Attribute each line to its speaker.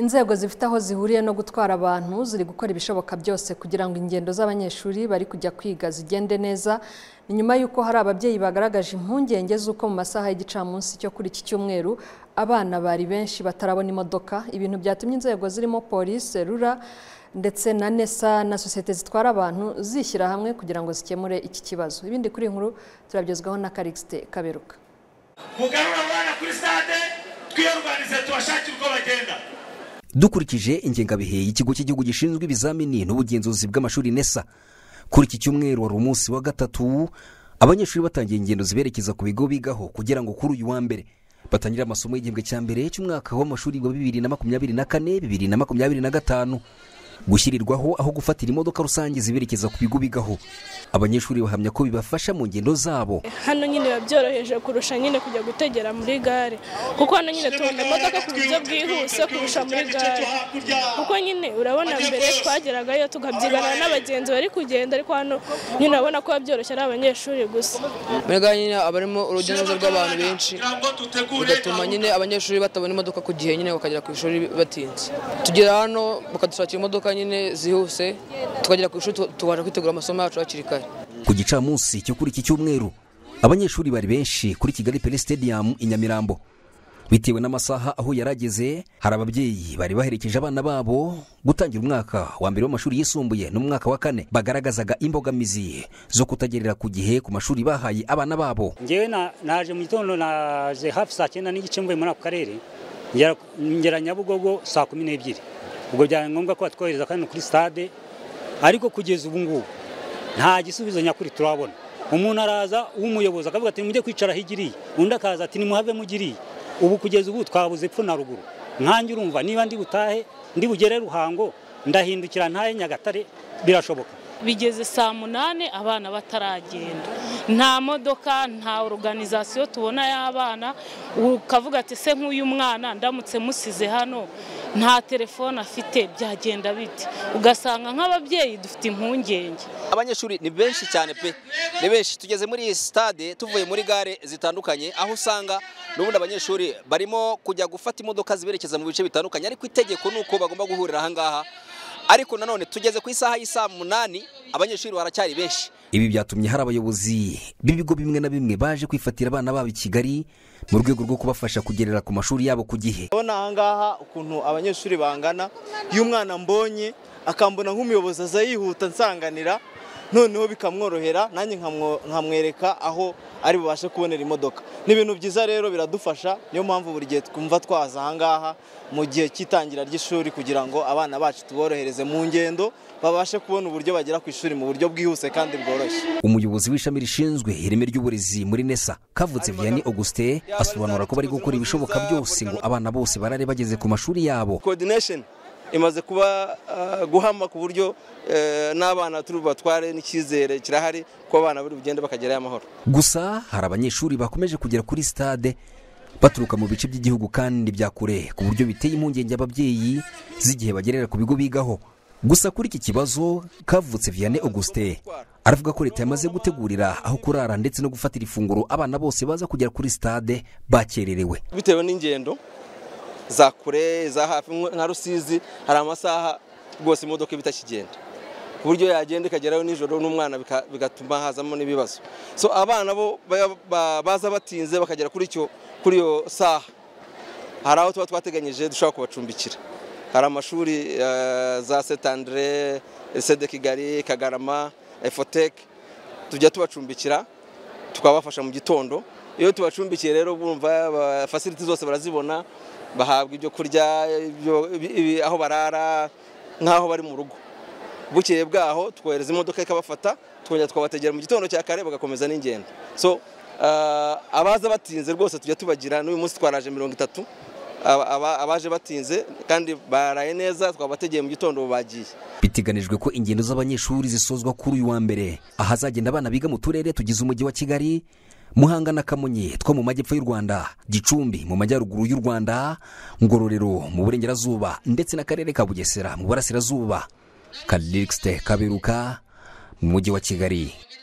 Speaker 1: Inzego zifite aho zihuriye no gutwara abantu ziri gukora ibishoboka byose kugira ngo ingendo z'abanyeshuri bari kujya kwiga zigende neza. Ni nyuma y'uko hari ababyeyi bagaragaje impungenge z'uko mu masaha y'igicamunsi cyo kuri iki cyumweru abana bari benshi batarabona imodoka, ibintu byatumye inzego zirimo polisi, RURA ndetse na NESA na sosiyete zitwara abantu zishyira hamwe kugira ngo zikemure iki kibazo. Ibindi kuri inkuru turabyezwaho na Calixte Kaberuka.
Speaker 2: Mugarura abana kuri stade twiyorganize tubashakira uko bagenda.
Speaker 3: Dukurikije ingengabihe y'ikigo cy'igihugu gishinzwe ibizamini n'ubugenzuzi bw'amashuri NESA, kuri iki cyumweru wari umunsi wa gatatu abanyeshuri batangiye ingendo ziberekeza ku bigo bigaho kugira ngo kuri uyu wa mbere batangire amasomo y'igihembwe cya mbere cy'umwaka w'amashuri wa 2024-2025 gushyirirwaho aho gufatira imodoka rusange ziberekeza ku bigo bigaho. Abanyeshuri bahamya ko bibafasha mu ngendo zabo.
Speaker 4: Hano nyine babyoroheje kurusha nyine kujya gutegera muri gare, kuko hano nyine tubona imodoka ku buryo bwihuse kurusha muri gare, kuko nyine urabona mbere twageragayo tukabyigana n'abagenzi bari kugenda, ariko hano nyine urabona ko byoroshye ari abanyeshuri gusa.
Speaker 5: Muri gare nyine abarimo urujya n'uruza rw'abantu benshi, bigatuma nyine abanyeshuri batabona imodoka ku gihe, nyine bakagera ku ishuri batinze. Tugera hano bakadushakira imodoka nyine zihuse, tukagera ku ishuri tubasha kwitegura amasomo yacu hakiri kare.
Speaker 3: Ku gicamunsi cyo kuri iki cyumweru abanyeshuri bari benshi kuri Kigali Pele Stadium i Nyamirambo. Bitewe n'amasaha aho yarageze, hari ababyeyi bari baherekeje abana babo gutangira umwaka wa mbere w'amashuri yisumbuye n'umwaka wa kane, bagaragazaga imbogamizi zo kutagerera ku gihe ku mashuri bahaye abana babo.
Speaker 6: Ngewe naje mu gitondo, naje hafi saa 9 n'igice mvuye muri ako karere, ngera Nyabugogo saa 12. Ubwo byari ngombwa ko batwohereza kandi kuri stade, ariko kugeza ubu ngubu nta gisubizo nyakuri turabona. Umuntu araza umuyobozi akavuga ati mujye kwicara higiriye, undi akaza ati nimuhave mugiriye. Ubu kugeza ubu twabuze epfo na ruguru. Nkanjye urumva niba ndi butahe ndi bugere Ruhango ndahindukira ntaye Nyagatare birashoboka.
Speaker 7: Bigeze saa 8 abana bataragenda, nta modoka, nta organisation tubona y'abana. Ukavuga ati se nk'uyu mwana ndamutse musize hano nta telefone afite byagenda bite? Ugasanga nk'ababyeyi dufite impungenge.
Speaker 8: Abanyeshuri ni benshi cyane pe, ni benshi. Tugeze muri stade tuvuye muri gare zitandukanye, aho usanga n'ubundi abanyeshuri barimo kujya gufata imodoka ziberekeza mu bice bitandukanye, ariko itegeko nuko bagomba guhurira aha ngaha. Ariko nanone tugeze ku isaha y'isa 8 abanyeshuri baracyari benshi.
Speaker 3: Ibi byatumye hari abayobozi b'ibigo bimwe na bimwe baje kwifatira abana babo i Kigali mu rwego rwo kubafasha kugerera ku mashuri yabo ku gihe.
Speaker 9: Ubona aha ngaha ukuntu abanyeshuri bangana, iyo umwana mbonye akambona nk'umuyobozi aza yihuta nsanganira, noneho bikamworohera nanjye nkamwereka aho ari bubashe kubonera imodoka. Ni ibintu byiza rero, biradufasha. Niyo mpamvu buri gihe twumva twaza aha ngaha mu gihe cy'itangira ry'ishuri kugira ngo abana bacu tuborohereze mu ngendo, babashe kubona uburyo bagera ku ishuri mu buryo bwihuse kandi bworoshye.
Speaker 3: Umuyobozi w'ishami rishinzwe ireme ry'uburezi muri NESA, Kavutse Vianney Augustin, asobanura ko bari gukora ibishoboka byose ngo abana bose barare bageze ku mashuri yabo.
Speaker 10: Coordination imaze kuba guhama ku buryo n'abana turi batware n'icyizere kirahari ko abana bari bugende bakagera amahoro.
Speaker 3: Gusa hari abanyeshuri bakomeje kugera kuri stade baturuka mu bice by'igihugu kandi bya kure, ku buryo biteye impungenge ababyeyi z'igihe bagerera ku bigo bigaho. Gusa kuri iki kibazo Kavutse Vianney Augustin aravuga ko leta yamaze gutegurira aho kurara ndetse no gufatira ifunguro abana bose baza kugera kuri stade bakererewe.
Speaker 10: Bitewe n'ingendo za kure za hafi nka Rusizi, hari amasaha rwose imodoka bitakigenda, ku buryo yagenda ikagerayo nijoro n'umwana bigatuma hazamo n'ibibazo. So abana bo baza batinze bakagera kuri iyo saha, hari aho tuba twateganyije dushobora kubacumbikira. Hari amashuri za Saint Andre, Sede Kigali, Kagarama, Efotec, tujya tubacumbikira tukabafasha mu gitondo. Iyo tubacumbikiye rero bumva facility zose barazibona, bahabwa ibyo kurya, aho barara nk'aho bari mu rugo. Bukeye bwaho twohereza imodoka ikabafata, twongera twabategera mu gitondo cya kare bagakomeza n'ingendo. So abaza batinze rwose tujya tubagira. N'uyu munsi twaraje 30 abaje batinze kandi baraye neza, twabategeye mu gitondo bagiye.
Speaker 3: Biteganijwe ko ingendo z'abanyeshuri zisozwa kuri uyu wa mbere, ahazagenda abana biga mu turere tugize umujyi wa Kigali, Muhanga na Kamonyi two mu majyepfo y'u Rwanda, Gicumbi mu majyaruguru y'u Rwanda, Ngororero mu burengerazuba ndetse n'akarere ka Bugesera mu burasirazuba. Calixte Kaberuka mu mujyi wa Kigali.